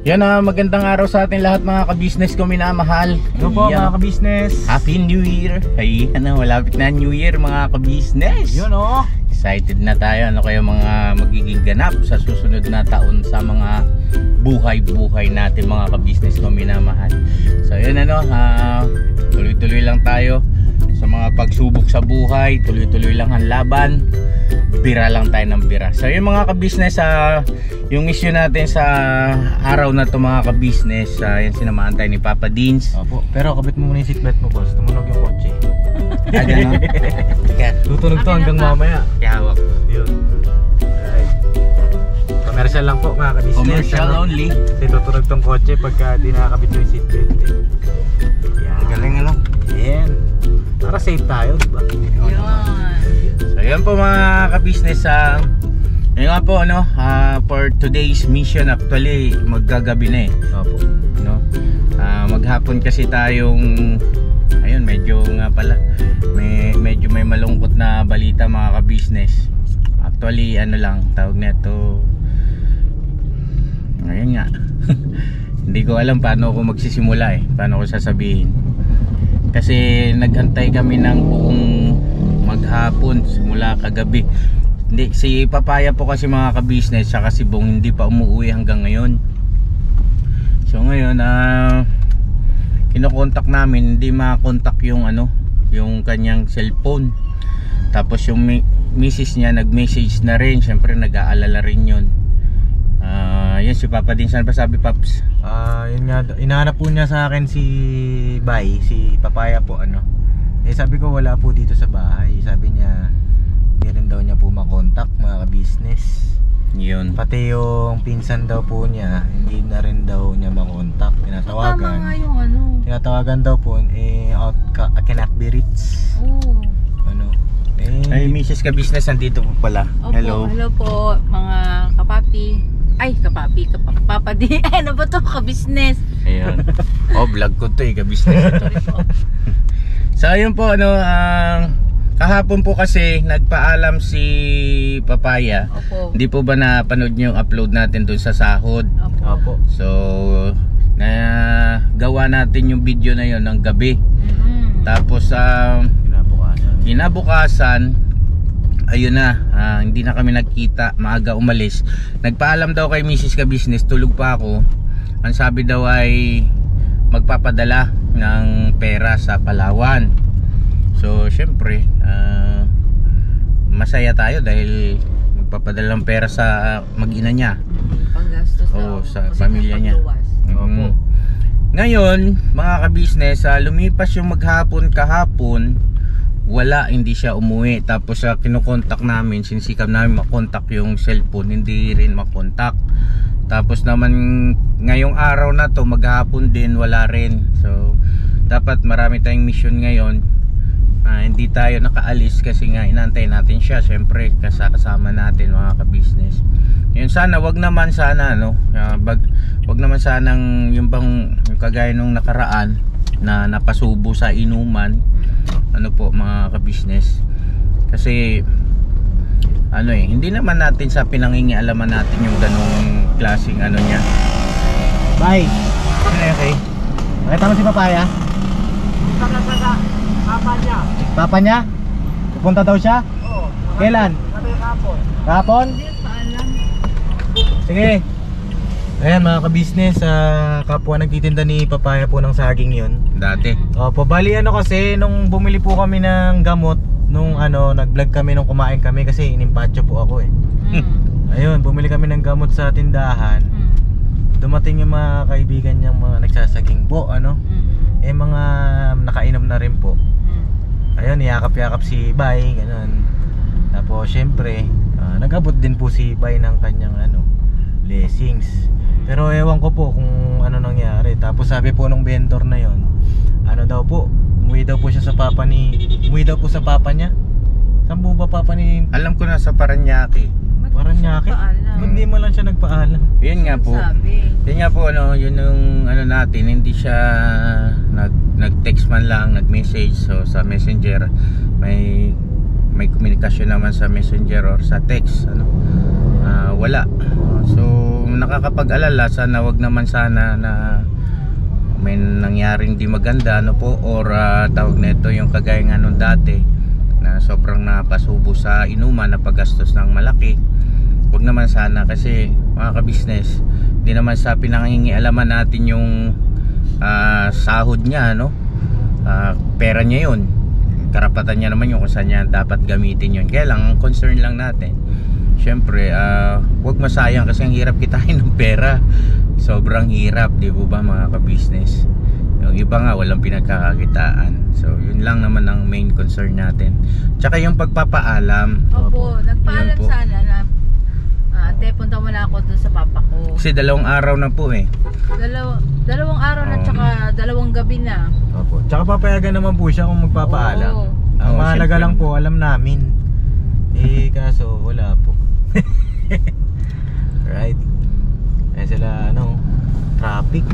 Yan magandang araw sa ating lahat mga ka-business ko minamahal. Ito po mga ka-business. Happy New Year. Ay, malapit na New Year mga ka-business. Yun oh. Excited na tayo. Ano kayo mga magiging ganap sa susunod na taon sa mga buhay-buhay natin mga ka-business ko minamahal. So yun tuloy-tuloy lang tayo sa mga pagsubok sa buhay. Tuloy-tuloy lang ang laban. Bira lang tayo ng bira. So yung mga ka-business, yung mission natin sa araw na to mga ka-business, yan sinamahan tayo ni Papa Deans. Opo. Pero kabit mo muna yung seatbelt mo boss, tumunog yung kotse. Ganun. Tutunog to hanggang mamaya. Kaya hawak. Yun. Alright. Commercial lang po mga ka-business. Commercial only. Kasi tutunog tong kotse pagka di nakakabit mo yung seatbelt Yan. Galing Yan. Para safe tayo, diba? So yan po mga ka-business, yun nga po for today's mission, actually maggagabi na Opo. Maghapon kasi tayong ayun, medyo nga pala medyo may malungkot na balita mga ka-business. Actually lang tawag nito, ayun nga. Hindi ko alam paano ako magsisimula paano ko sasabihin, kasi naghantay kami ng buong maghapon simula kagabi. Hindi, si Papaya po kasi mga ka-business saka si Bong hindi pa umuwi hanggang ngayon. So ngayon kinokontak namin, hindi makakontak yung yung kanyang cellphone. Tapos yung misis niya nag-message na rin, syempre nag-aalala rin yun. Yun si Papa din, saan pa sabi Paps? Yun nga, inahanap po niya sa akin si Bay, si Papaya po sabi ko wala po dito sa bahay. Sabi niya hindi rin daw niya po makontak mga ka-business. Yun. Pati yung pinsan daw po niya, hindi na rin daw niya makontak. Tinatawagan. Tama nga yung Tinatawagan daw po cannot be reached. Ay, Mrs. ka-business nandito po pala. Opo, Hello. hello po mga kapapi. Ay, Papa di. Ano ba to, ka-business? Ayun. Vlog ko to ka-business ito. So ayun po kahapon po kasi nagpaalam si Papaya. Opo. Hindi po ba napanood niyo yung upload natin dun sa sahod? Opo. So gawa natin yung video na yon ng gabi. Tapos kinabukasan ayun na, hindi na kami nagkita, maaga umalis. Nagpaalam daw kay Mrs. ka-business, tulog pa ako. Ang sabi daw ay magpapadala ng pera sa Palawan. So syempre masaya tayo dahil magpapadala ng pera sa mag-ina niya, panggastos sa pamilya niya. Ngayon mga ka-business, lumipas yung maghapon kahapon, hindi siya umuwi. Tapos kinokontak namin, sinisikap namin makontak yung cellphone, hindi rin makontak. Tapos naman ngayong araw na to maghapon din wala rin. So dapat marami tayong mission ngayon. Hindi tayo nakaalis kasi nga inaantay natin siya, syempre kasama natin mga ka-business. Yun, sana wag naman sanang yung kagaya nung nakaraan na napasubo sa inuman mga ka-business. Kasi hindi naman natin sa pinangingialaman natin yung ganung klaseng niya. Bye. Okay. Nakita mo si Papaya? Papa niya? Pupunta daw siya? Oo. Kailan? Kahapon? Sige. Ayan mga ka-business, kapwa nagtitinda ni Papaya po ng saging yun Dati. Opo, bali kasi nung bumili po kami ng gamot, nung nag-vlog kami nung kumain kami kasi inimpacho po ako Ayun, bumili kami ng gamot sa tindahan. Dumating yung mga kaibigan niyang mga nagsasaging po mga nakainom na rin po. Ayun, yakap-yakap si Bay, ganun. Tapos syempre nag-abot din po si Bay ng kanyang blessings. Pero ewan ko po kung ano nangyari. Tapos sabi po nung vendor na yon, daw po, umuwi daw po siya sa papa niya. Saan po ba papa ni? Alam ko na sa Paranaque. Paranaque? Hindi mo lang siya nagpaalam. Yun nga po. Yun nga po yun yung natin, hindi siya nag-text man lang, nag-message. So sa Messenger may komunikasyon naman sa Messenger or sa text wala. So nakakapag-alala, sana wag naman sana na may nangyaring di maganda, ano po, or tawag nito yung kagaya nga nung dati na sobrang napasubo sa inuman na paggastos ng malaki. Wag naman sana, kasi mga ka-business, di naman sa pinangingialaman natin yung sahod niya, no? Pera niya yun, karapatan niya naman yung kung saan niya dapat gamitin yun. Kaya lang, ang concern lang natin, syempre, wag masayang, kasi ang hirap kitain ng pera. Sobrang hirap, di po ba mga ka-business? Yung iba nga walang pinagkakakitaan. So yun lang naman ang main concern natin. Tsaka yung pagpapaalam. Opo, nagpaalam Yun po. sana na ate, punta mo na ako dun sa papa ko. Kasi 2 araw na po eh. Dalawang araw na, Oo. tsaka 2 gabi na. Opo. Tsaka papayagan naman po siya kung magpapaalam. Oo. Ang Oo, mahalaga syempre. lang po, alam namin. Kaso wala po. Right? Sila traffic.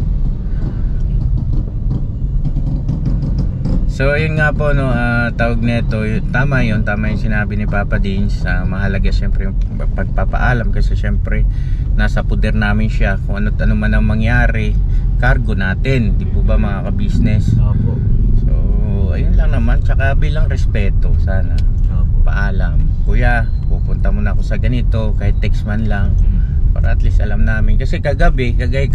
So yun nga po, no, tawag nito, tama yung sinabi ni Papa Dins. Mahalaga syempre yung pagpapaalam, kasi syempre nasa puder namin siya. Kung ano man ang mangyari, cargo natin, di po ba mga ka-business? Opo. So ayun lang naman, tsaka bilang respeto sana. Opo. Paalam, kuya, pupunta muna ako sa ganito, kahit text man lang, para at least alam namin. Kasi kagabi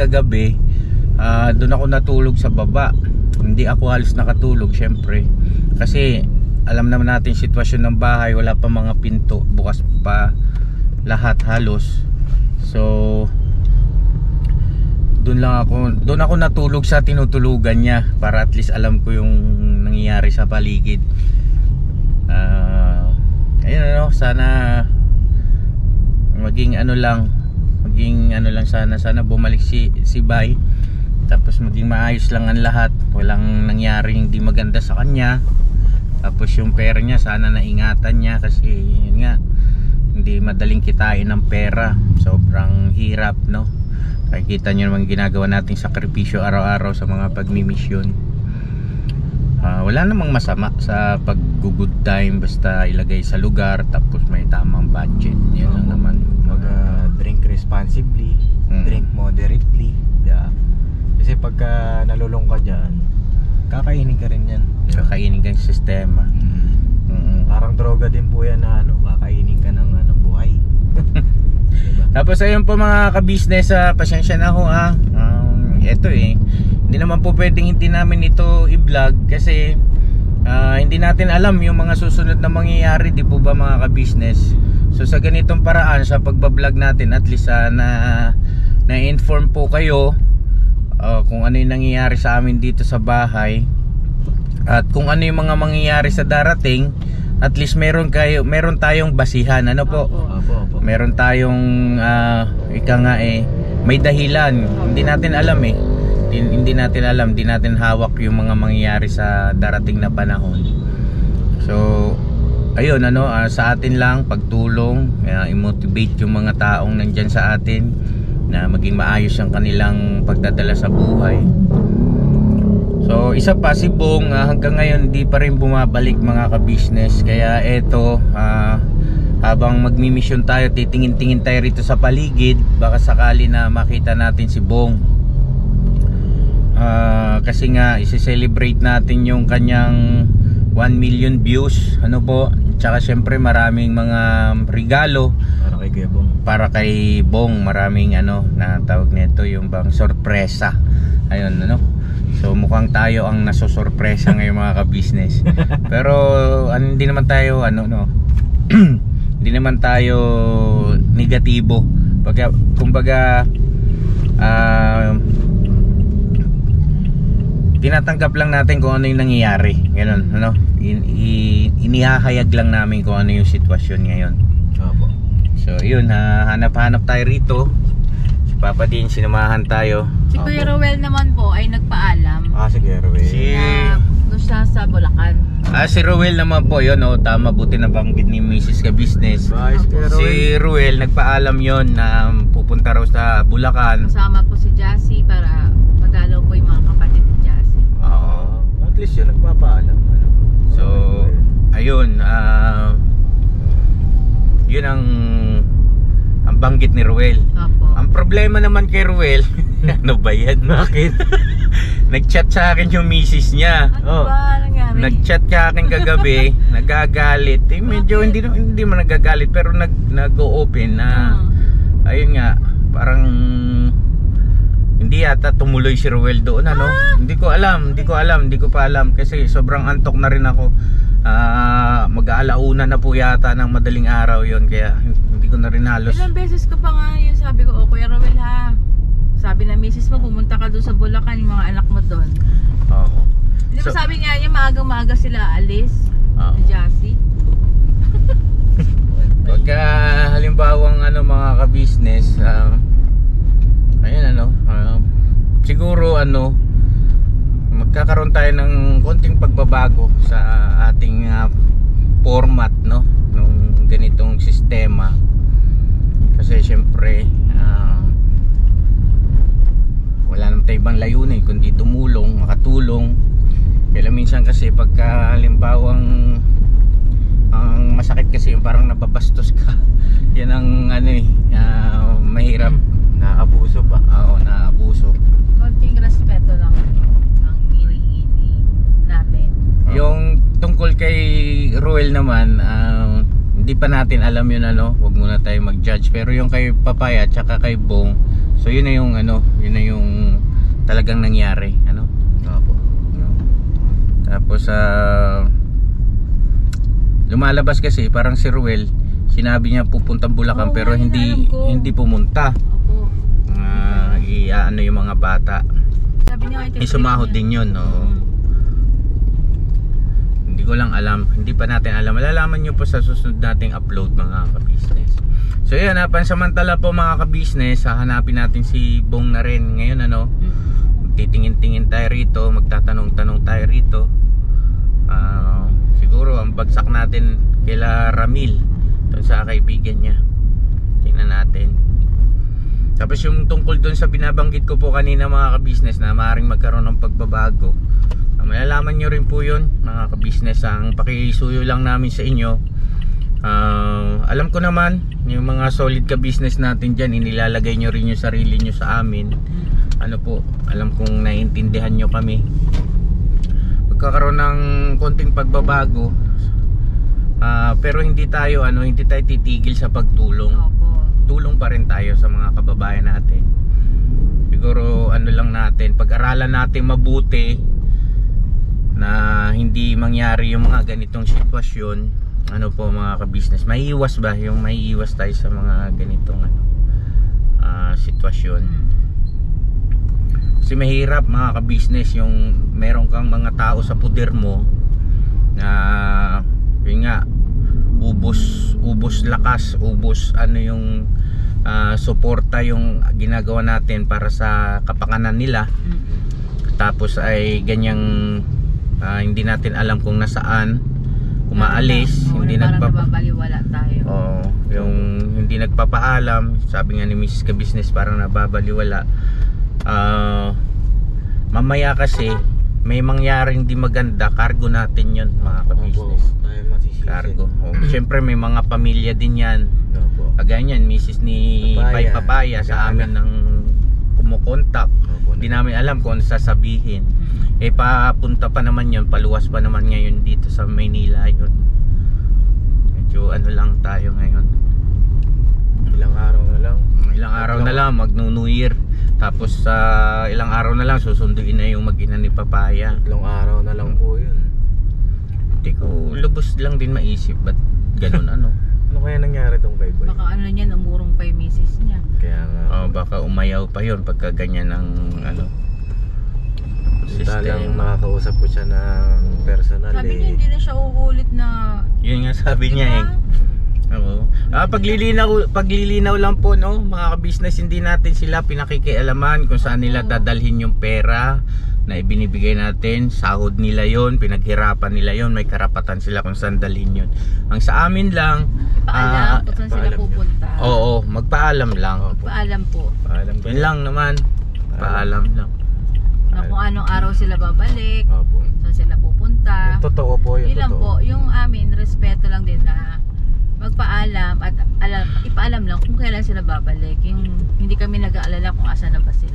doon ako natulog sa baba. Hindi ako halos nakatulog, syempre, kasi alam naman natin sitwasyon ng bahay, wala pa mga pinto, bukas pa lahat halos. So doon ako natulog sa tinutulugan niya, para at least alam ko yung nangyayari sa paligid. Ayun, sana maging ano lang sana bumalik si Bay, tapos maging maayos lang ang lahat, walang nangyaring hindi maganda sa kanya. Tapos yung pera niya, sana naingatan niya, kasi yun nga, hindi madaling kitain ng pera, sobrang hirap, no? Nakikita niyo naman ginagawa nating sakripisyo araw-araw sa mga pagmimisyon. Wala namang masama sa pag-good time, basta ilagay sa lugar, tapos may tamang budget. Yan lang naman. Drink responsibly, drink moderately. Yeah. Kasi pagka nalulung ka dyan, kakainin ka rin yan. Kakainin ka ng sistema. Parang droga din po yan na kakainin ka ng buhay. Diba? Tapos ayun po mga ka-business, pasensya na ho eto hindi naman po pwedeng hindi namin ito i-vlog, kasi hindi natin alam yung mga susunod na mangyayari, di po ba mga ka-business? So sa ganitong paraan, sa pagbablog natin, at least na-inform po kayo kung ano yung nangyayari sa amin dito sa bahay, at kung ano yung mga mangyayari sa darating. At least meron tayong basihan, ano po? Opo. Meron tayong may dahilan. Hindi natin alam hindi natin hawak yung mga mangyayari sa darating na panahon. So ayun, sa atin lang pagtulong, i-motivate yung mga taong nandyan sa atin na maging maayos ang kanilang pagdadala sa buhay. So isa pa, si Bong hanggang ngayon di pa rin bumabalik mga ka-business. Kaya eto, habang magmi-mission tayo, titingin-tingin tayo rito sa paligid, baka sakali na makita natin si Bong. Kasi nga isi-celebrate natin yung kanyang 1 million views, tsaka syempre maraming mga regalo para kay Bong, maraming na tawag nito, yung bang sorpresa. Ayun, so mukhang tayo ang nasosorpresa ngayon mga ka-business. Pero hindi naman tayo hindi naman tayo negatibo. Kumbaga tinatanggap lang natin kung ano yung nangyayari. Ganun, inihahayag lang namin kung ano yung sitwasyon ngayon. So yun, hanap-hanap tayo rito. Si Papa din, sinamahan tayo. Si Kuya Rowel naman po ay nagpaalam. Sige, Rowel. Doon siya sa Bulacan. Si Rowel naman po yun, tama, buti na banggit ni Mrs. Ka-Business. Si Rowel nagpaalam yon na pupunta raw sa Bulacan. Kasama po si Jassy para madalaw po yung mga kapatid ni Jassy. Oo. At least yun, nagpapaalam. So ayun, yun ang banggit ni Rowel. Opo. Ang problema naman kay Ruel, ano ba yan? Bakit? Nag-chat sa akin yung misis niya. Ano ba nangyari? Nag-chat ka akin kagabi, nagagalit. Eh, medyo hindi man nagagalit pero nag-o-open na ayun nga, parang hindi yata tumuloy si Ruel doon ano. Hindi ko pa alam kasi sobrang antok na rin ako. Mag-aalauna na po yata ng madaling araw yon kaya hindi ko na rin halos. Ilang beses ko pa nga yun sabi ko, Kuya Ruel ha. Sabi na misis mo, pumunta ka doon sa Bulacan, yung mga anak mo doon. Oo. Di ba sabi nga niya, maagang-maaga sila alis? Oo. Si Jassy. Pagka halimbawang ano mga ka-business, ayun siguro magkakaroon tayo ng konting pagbabago sa ating format no nung ganitong sistema. Kasi syempre wala naman tayo ibang layunin kundi makatulong. Kaya minsan kasi pagka halimbawang ang masakit kasi yung parang nababastos ka. Yan ang mahirap. Naabuso ba? Oo, naabuso. Konting respeto lang ang hinihingi natin. Yung tungkol kay Ruel naman, hindi pa natin alam yun wag muna tayo mag-judge. Pero yung kay Papaya at saka kay Bong, so yun na yung talagang nangyari, Opo. Tapos lumalabas kasi parang si Ruel, sinabi niya pupuntang Bulacan pero hindi pumunta. Opo. Yung mga bata. Sabi niya Sumahod din yun, no. Hindi ko lang alam, hindi pa natin alam. Malalaman nyo po sa susunod nating upload mga ka-business. So yun, pansamantala po mga ka-business, hahanapin natin si Bong na rin ngayon titingin-tingin tayo rito, magtatanong-tanong tayo rito. Siguro ang bagsak natin kila Ramil doon sa kaibigan niya. Tingnan natin. Tapos yung tungkol doon sa binabanggit ko po kanina mga ka-business na maaaring magkaroon ng pagbabago, malalaman nyo rin po yun mga ka-business. Ang pakisuyo lang namin sa inyo, alam ko naman yung mga solid ka-business natin dyan, inilalagay nyo rin yung sarili nyo sa amin. Alam kong naiintindihan nyo kami. Magkakaroon ng konting pagbabago, pero hindi tayo titigil sa pagtulong. Tulong pa rin tayo sa mga kababayan natin. Siguro lang natin, pag-aralan natin mabuti na hindi mangyari yung mga ganitong sitwasyon. Mga ka-business, maiiwas tayo sa mga ganitong sitwasyon. Kasi mahirap mga ka-business yung meron kang mga tao sa puder mo na yun nga, ubos lakas, ubos yung suporta yung ginagawa natin para sa kapakanan nila. Tapos ay ganyang hindi natin alam kung nasaan umaalis, hindi nababaliwala tayo. Yung hindi nagpapaalam, sabi nga ni Mrs. Ka-Business parang nababaliwala. Mamaya kasi may mangyaring di maganda, cargo natin yun mga ka-business. Cargo. Siyempre may mga pamilya din yan. Kagaya yan, misis ni Papaya sa amin ng kumukontak. Hindi namin alam kung ano sasabihin. Papunta pa naman yun, paluwas pa naman ngayon dito sa Maynila yun. Medyo lang tayo ngayon. Ilang araw na lang mag-New Year. Tapos ilang araw na lang susunduin na yung mag-ina ni Papaya. Ilang araw na lang po yun. Hindi ko lubos lang din maisip ba't ganun Ano kaya nangyari tong kay Boy? Baka niya, umurong pa yung misis niya. Kaya nga. Baka umayaw pa yun pagka ganyan ng Talang makakausap ko siya ng personal. Sabi niya hindi na siya uulit na. Yun nga sabi niya Oo. Paglilinaw lang po mga ka-business, hindi natin sila pinakikialaman kung saan nila dadalhin yung pera na ibinibigay natin. Sahod nila yon, pinaghirapan nila yon, may karapatan sila kung saan dalhin yun. Ang sa amin lang paalam kung saan sila pupunta. Oo, magpaalam lang. Paalam po. Yun lang naman. Paalam lang. Na kung anong araw sila babalik, saan sila pupunta. Totoo po yun. Yun lang po, yung amin respeto lang din na magpaalam at ipaalam lang kung kailan sila babalik. Yung hindi kami nag-aalala kung asa na ba sila.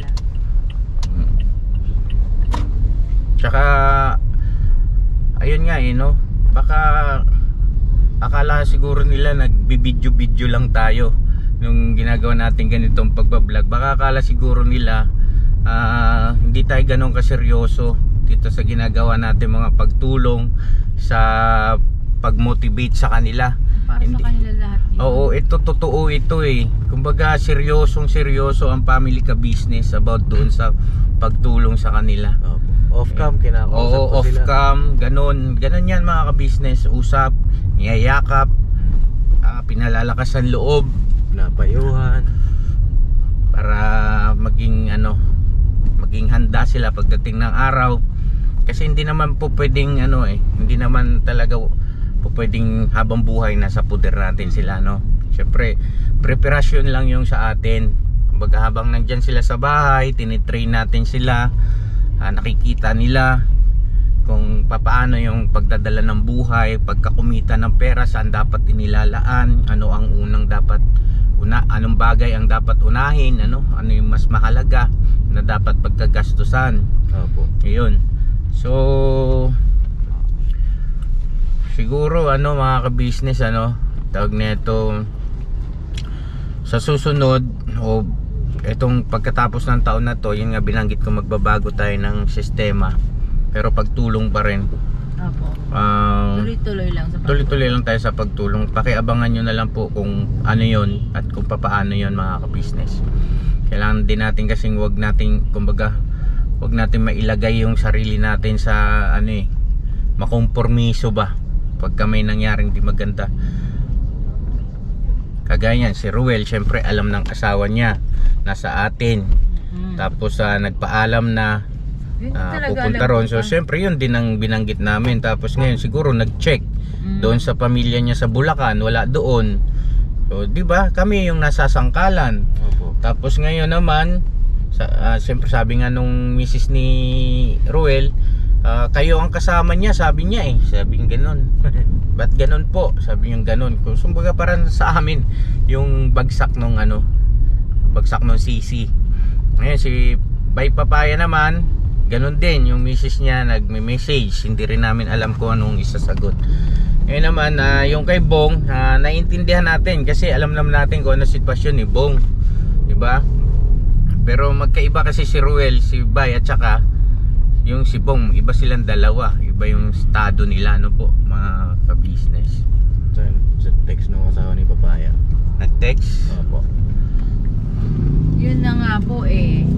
Tsaka ayun nga no, baka akala siguro nila nagbibidyo-bidyo lang tayo nung ginagawa natin ganitong pagbablog. Baka akala siguro nila hindi tayo ganun kaseryoso dito sa ginagawa natin, mga pagtulong sa pag-motivate sa kanila. Para sa kanila lahat yun. Oo, ito totoo ito kumbaga seryoso ang family ka business about doon sa pagtulong sa kanila. Off-cam, kinakausap Oo, ko sila. off-cam, ganun yan mga ka-business. Usap, niyayakap, pinalalakasan loob, Napayuhan. para maging maging handa sila pagdating ng araw. Kasi hindi naman po pwedeng hindi naman talaga po pwedeng habang buhay nasa puder natin sila, no. Syempre, preparasyon lang yung sa atin. Kumbaga habang nandyan sila sa bahay, tinitrain natin sila, nakikita nila kung papaano yung pagdadala ng buhay, pagkakumita ng pera, saan dapat inilalaan, ano ang unang dapat anong bagay ang dapat unahin, ano yung mas mahalaga na dapat pagkagastusan. Opo. Ayun. So siguro mga ka-business tawag nito sa susunod o etong pagkatapos ng taon na to, yun nga binanggit ko, magbabago tayo ng sistema pero pagtulong pa rin. Opo. Tuloy-tuloy lang sa Tuloy-tuloy lang tayo sa pagtulong. Pakiabangan nyo na lang po kung ano yon at kung papaano yon mga ka-business. Kailangan din natin kasing wag natin mailagay yung sarili natin sa makompormiso ba pagka may nangyaring di maganda. Kagaya yan, si Ruel, syempre alam ng asawa niya nasa atin. Tapos nagpaalam na pupunta ron. So syempre yun din ang binanggit namin. Tapos ngayon siguro nag-check doon sa pamilya niya sa Bulacan, wala doon. So di ba kami yung nasasangkalan. Opo. Tapos ngayon naman syempre sabi nga nung misis ni Ruel, kayo ang kasama niya, sabi niya sabing gano'n. Ba't gano'n po? Sabi niya gano'n. Kumbaga parang sa amin yung bagsak nung CC. Ngayon si Bay Papaya naman, gano'n din yung misis niya nagme-message. Hindi rin namin alam kung anong isasagot. Ngayon naman yung kay Bong, naiintindihan natin kasi alam naman natin kung ano sitwasyon ni Bong, di ba? Pero magkaiba kasi si Ruel, si Bay at saka yung si Bong, iba silang dalawa, iba yung estado nila, po mga ka-business. Sa text ng asawa ni Papaya. Nag-text? Opo. Yun na nga po di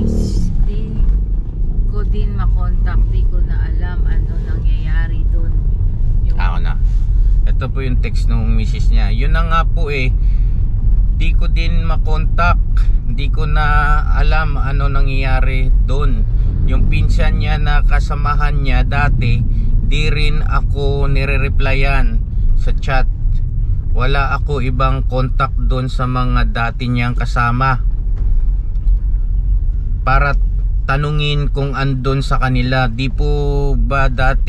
ko din makontak, di ko na alam ano nangyayari doon. Ako na. Ito po yung text ng misis niya. Yun na nga po di ko din makontak, di ko na alam ano nangyayari doon. Yung pinsan niya na kasamahan niya dati, di rin ako nire-replyan sa chat. Wala ako ibang contact doon sa mga dati niyang kasama para tanungin kung andun sa kanila. Di po ba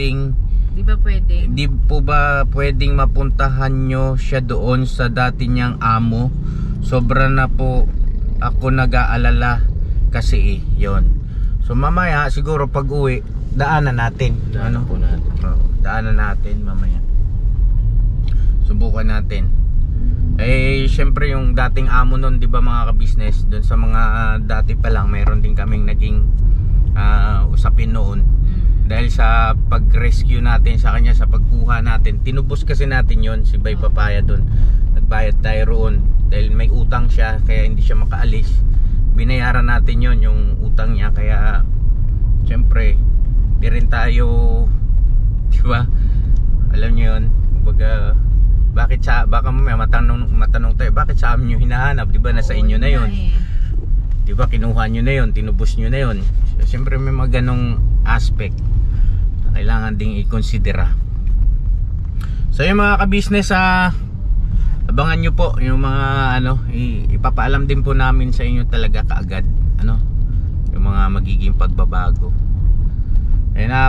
pwedeng mapuntahan nyo siya doon sa dati niyang amo? Sobra na po ako nag-aalala kasi yon. So mamaya siguro pag uwi daanan natin. Po natin. Daanan natin mamaya. Subukan natin. Syempre yung dating amo nun, 'di ba mga ka-business, doon sa mga dati pa lang mayroon din kaming naging usapin noon. Dahil sa pag-rescue natin sa kanya, sa pagkuha natin, tinubos kasi natin yon si Bay Papaya doon. Nagbayad tayo roon dahil may utang siya kaya hindi siya makaalis. Binayaran natin yon yung utang niya, kaya syempre di rin tayo, di ba, alam niyo yon, kumbaga baka mamaya matanong tayo, bakit sa amin nyo hinahanap, di ba, nasa inyo na yon, di ba, kinuha nyo na yon, tinubos nyo na yon. So syempre may mga ganong aspect na kailangan ding i-considera. So yung mga ka-business, abangan nyo po yung mga ipapaalam din po namin sa inyo talaga kaagad yung mga magiging pagbabago.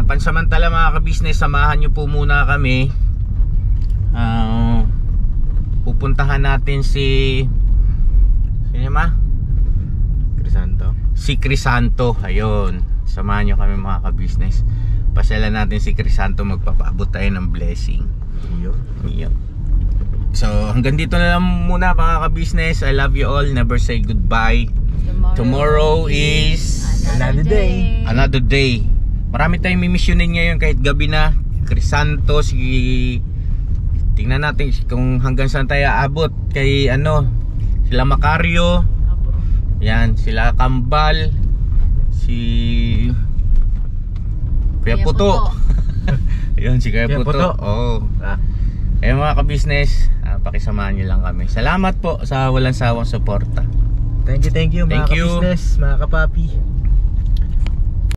Pansamantala mga ka-business, samahan nyo po muna kami pupuntahan natin si ma? Crisanto. Si Crisanto. Ayun, samahan nyo kami mga ka-business. Pasyalan natin si Crisanto, magpapaabot tayo ng blessing. Yun. So hanggang dito na lang muna mga ka-business. I love you all. Never say goodbye. Tomorrow is Another day. another day. Marami tayong mimisyonin ngayon kahit gabi na. Crisanto, tingnan natin kung hanggang saan tayo aabot. Kay sila Macario. Yan, sila Kambal. Si Kuya Puto. Ayun, si Kuya Kuya Puto. Puto. Oo. Eh mga ka-business, pakisamahan nyo lang kami. Salamat po sa walang sawang suporta. Thank you mga Thank you. ka-business, mga kapapi.